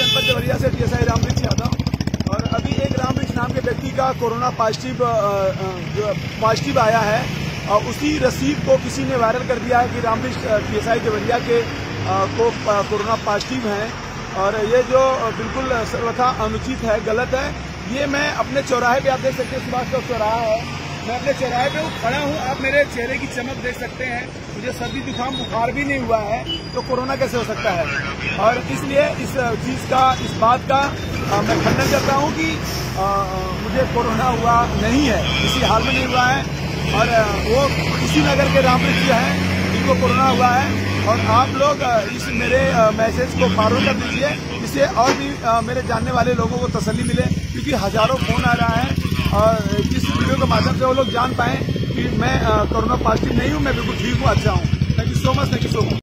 जनपद देवरिया से टीएसआई रामवृक्ष यादव। और अभी एक रामवृक्ष नाम के व्यक्ति का कोरोना पॉजिटिव आया है और उसी रसीद को किसी ने वायरल कर दिया है कि रामवृक्ष टीएसआई देवरिया के को कोरोना पॉजिटिव हैं। और ये जो बिल्कुल सर्वथा अनुचित है, गलत है। ये मैं अपने चौराहे पे, आप देख सकते हैं सुभाष चौक चौराहा है, मैं अपने चौराहे पे खड़ा हूँ। आप मेरे चेहरे की चमक देख सकते हैं, मुझे सर्दी जुकाम बुखार भी नहीं हुआ है, तो कोरोना कैसे हो सकता है। और इसलिए इस चीज का, इस बात का मैं खंडन करता हूँ कि मुझे कोरोना हुआ नहीं है, किसी हाल में नहीं हुआ है। और वो इसी नगर के रामवृक्ष हैं जिनको कोरोना हुआ है। और आप लोग इस मेरे मैसेज को फॉरवर्ड कर दीजिए, जिससे और भी मेरे जानने वाले लोगों को तसल्ली मिले, क्योंकि हजारों फोन आ रहा है और इस वीडियो के माध्यम से वो लोग जान पाएं कि मैं कोरोना पॉजिटिव नहीं हूं, मैं बिल्कुल ठीक हूं, अच्छा हूं। Thank you so much, thank you so much.